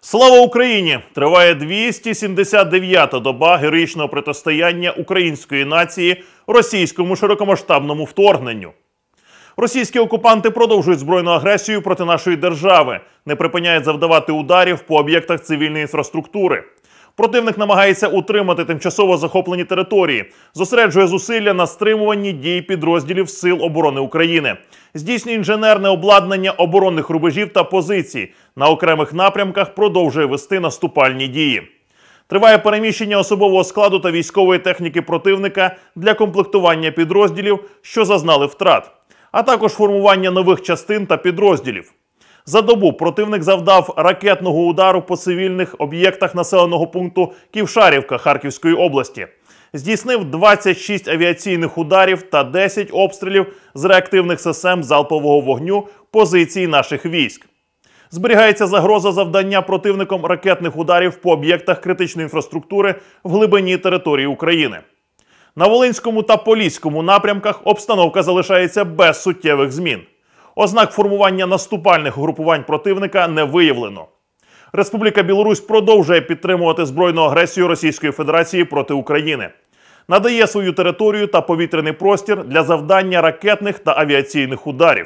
Слава Україні! Триває 279-та доба героїчного протистояння української нації російському широкомасштабному вторгненню. Російські окупанти продовжують збройну агресію проти нашої держави, не припиняють завдавати ударів по об'єктах цивільної інфраструктури. Противник намагається утримати тимчасово захоплені території, зосереджує зусилля на стримуванні дій підрозділів Сил оборони України, здійснює інженерне обладнання оборонних рубежів та позицій, на окремих напрямках продовжує вести наступальні дії. Триває переміщення особового складу та військової техніки противника для комплектування підрозділів, що зазнали втрат, а також формування нових частин та підрозділів. За добу противник завдав ракетного удару по цивільних об'єктах населеного пункту Ківшарівка Харківської області. Здійснив 26 авіаційних ударів та 10 обстрілів з реактивних систем залпового вогню позицій наших військ. Зберігається загроза завдання противником ракетних ударів по об'єктах критичної інфраструктури в глибині території України. На Волинському та Поліському напрямках обстановка залишається без суттєвих змін. Ознак формування наступальних угрупувань противника не виявлено. Республіка Білорусь продовжує підтримувати збройну агресію Російської Федерації проти України. Надає свою територію та повітряний простір для завдання ракетних та авіаційних ударів.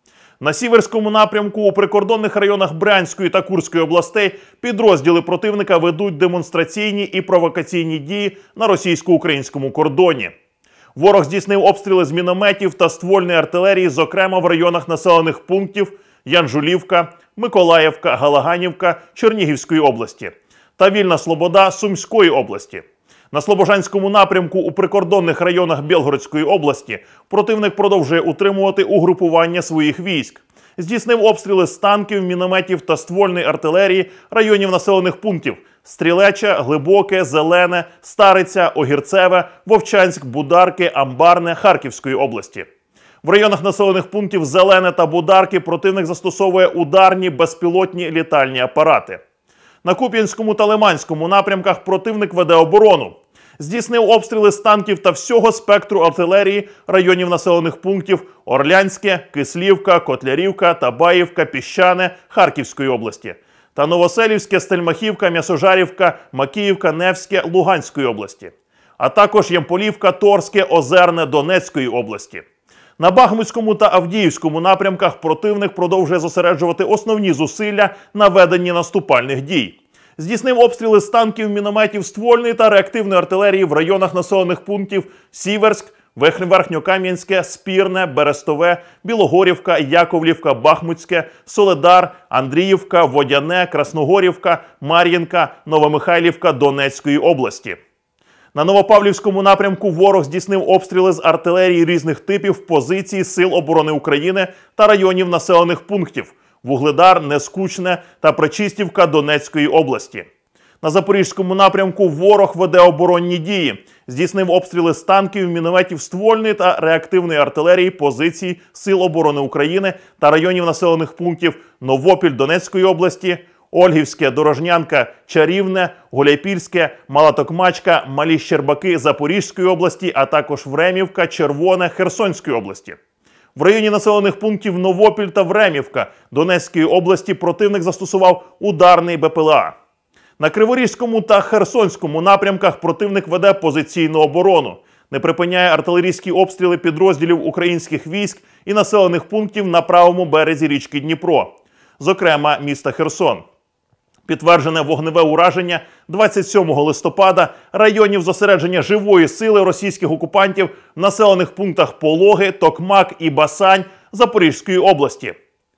На Сіверському напрямку у прикордонних районах Брянської та Курської областей підрозділи противника ведуть демонстраційні і провокаційні дії на російсько-українському кордоні. Ворог здійснив обстріли з мінометів та ствольної артилерії, зокрема в районах населених пунктів Янжулівка, Миколаївка, Галаганівка Чернігівської області та Вільна Слобода Сумської області. На Слобожанському напрямку у прикордонних районах Білгородської області противник продовжує утримувати угрупування своїх військ. Здійснив обстріли з танків, мінометів та ствольної артилерії районів населених пунктів Стрілеча, Глибоке, Зелене, Стариця, Огірцеве, Вовчанськ, Бударки, Амбарне Харківської області. В районах населених пунктів Зелене та Бударки противник застосовує ударні безпілотні літальні апарати. На Куп'янському та Лиманському напрямках противник веде оборону. Здійснив обстріли з танків та всього спектру артилерії районів населених пунктів Орлянське, Кислівка, Котлярівка, Табаївка, Піщане Харківської області та Новоселівське, Стельмахівка, М'ясожарівка, Макіївка, Невське Луганської області, а також Ямполівка, Торське, Озерне Донецької області. На Бахмутському та Авдіївському напрямках противник продовжує зосереджувати основні зусилля на веденні наступальних дій. Здійснив обстріли з танків, мінометів, ствольної та реактивної артилерії в районах населених пунктів Сіверськ, Верхньокам'янське, Спірне, Берестове, Білогорівка, Яковлівка, Бахмутське, Соледар, Андріївка, Водяне, Красногорівка, Мар'їнка, Новомихайлівка Донецької області. На Новопавлівському напрямку ворог здійснив обстріли з артилерії різних типів позицій Сил оборони України та районів населених пунктів Вугледар, Нескучне та Пречистівка Донецької області. На Запорізькому напрямку ворог веде оборонні дії. Здійснив обстріли з танків, мінометів ствольної та реактивної артилерії позицій Сил оборони України та районів населених пунктів Новопіль Донецької області, Ольгівське, Дорожнянка, Чарівне, Гуляйпільське, Мала Токмачка, Малі Щербаки Запорізької області, а також Времівка, Червоне Херсонської області. В районі населених пунктів Новопіль та Времівка Донецької області противник застосував ударний БПЛА. На Криворізькому та Херсонському напрямках противник веде позиційну оборону, не припиняє артилерійські обстріли підрозділів українських військ і населених пунктів на правому березі річки Дніпро, зокрема міста Херсон. Підтверджене вогневе ураження 27 листопада районів зосередження живої сили російських окупантів в населених пунктах Пологи, Токмак і Басань Запорізької області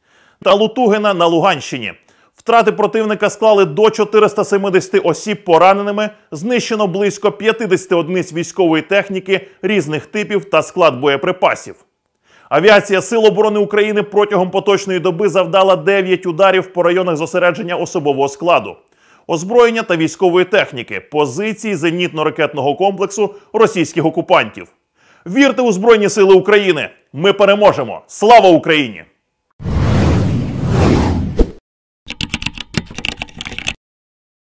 та Лутугина на Луганщині. Втрати противника склали до 470 осіб пораненими, знищено близько 50 одиниць військової техніки різних типів та склад боєприпасів. Авіація Сил оборони України протягом поточної доби завдала 9 ударів по районах зосередження особового складу, озброєння та військової техніки, позицій зенітно-ракетного комплексу російських окупантів. Вірте у Збройні Сили України! Ми переможемо! Слава Україні!